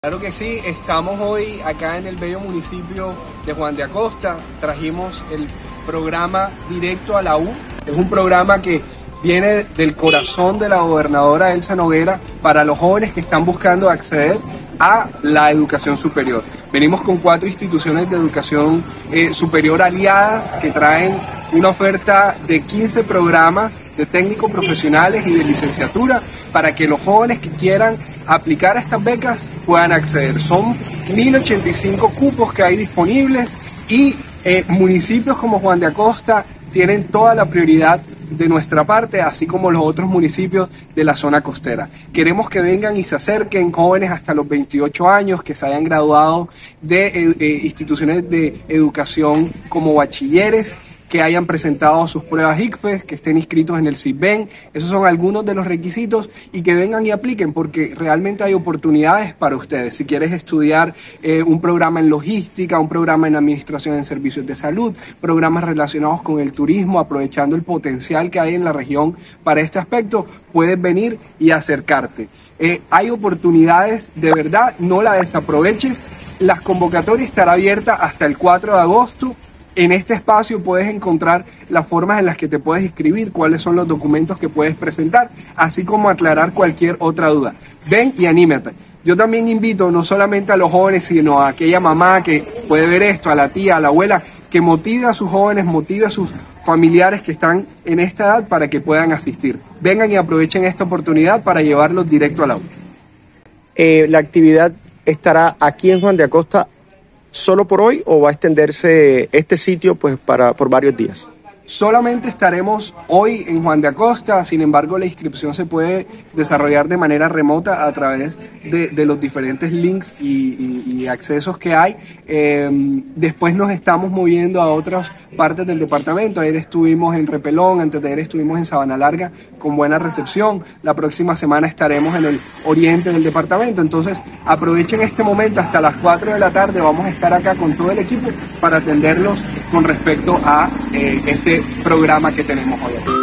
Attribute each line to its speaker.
Speaker 1: Claro que sí, estamos hoy acá en el bello municipio de Juan de Acosta. Trajimos el programa Directo a la U. Es un programa que viene del corazón de la gobernadora Elsa Noguera para los jóvenes que están buscando acceder a la educación superior. Venimos con 4 instituciones de educación superior aliadas que traen una oferta de 15 programas de técnicos profesionales y de licenciatura para que los jóvenes que quieran aplicar a estas becas puedan acceder. Son 1085 cupos que hay disponibles y municipios como Juan de Acosta tienen toda la prioridad de nuestra parte, así como los otros municipios de la zona costera. Queremos que vengan y se acerquen jóvenes hasta los 28 años que se hayan graduado de instituciones de educación como bachilleres, que hayan presentado sus pruebas ICFES, que estén inscritos en el CISBEN. Esos son algunos de los requisitos y que vengan y apliquen porque realmente hay oportunidades para ustedes. Si quieres estudiar un programa en logística, un programa en administración en servicios de salud, programas relacionados con el turismo, aprovechando el potencial que hay en la región para este aspecto, puedes venir y acercarte. Hay oportunidades, de verdad, no la desaproveches. Las convocatorias estarán abiertas hasta el 4 de agosto. En este espacio puedes encontrar las formas en las que te puedes inscribir, cuáles son los documentos que puedes presentar, así como aclarar cualquier otra duda. Ven y anímate. Yo también invito no solamente a los jóvenes, sino a aquella mamá que puede ver esto, a la tía, a la abuela, que motive a sus jóvenes, motive a sus familiares que están en esta edad para que puedan asistir. Vengan y aprovechen esta oportunidad para llevarlos directo al aula.
Speaker 2: ¿La actividad estará aquí en Juan de Acosta solo por hoy o va a extenderse este sitio por varios días?
Speaker 1: Solamente estaremos hoy en Juan de Acosta, sin embargo la inscripción se puede desarrollar de manera remota a través de los diferentes links y accesos que hay. Después nos estamos moviendo a otras partes del departamento. Ayer estuvimos en Repelón, antes de ayer estuvimos en Sabana Larga con buena recepción. La próxima semana estaremos en el oriente del departamento. Entonces aprovechen este momento, hasta las 4 de la tarde vamos a estar acá con todo el equipo para atenderlos con respecto a este programa que tenemos hoy aquí.